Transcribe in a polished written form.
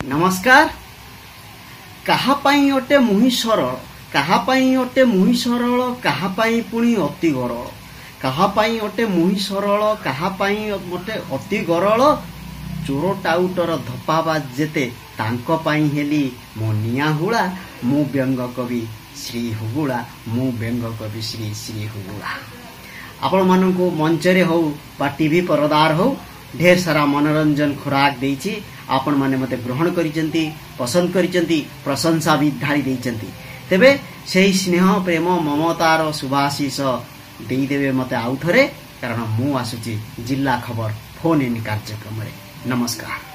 नमस्कार। काहापाई अटे मुहि सरल, काहापाई अटे मुहि सरल, काहापाई पुणी अति गरल, काहापाई अटे मुहि सरल, काहापाई अटे अति गरल, चोर टाउटर धपाबाज जेते तांको पाई हेली मो निया हुड़ा, मु व्यंग कवि श्री हुगुड़ा, मु व्यंग कवि श्री श्री हुगुड़ा। आपण मानकु मंचरे हो बा टीवी परदार हो ढेर सारा मनोरंजन खुराक देइछि। आपण माने मते ग्रहण करिसेंती, पसंद करिसेंती, प्रशंसा भी ढाली देइसेंती। तेबे सेही स्नेह प्रेम ममतार शुभाशीष देई देबे मते आउथरे, कारण मु आसुची जिल्ला खबर फोन इन कार्यक्रम रे। नमस्कार।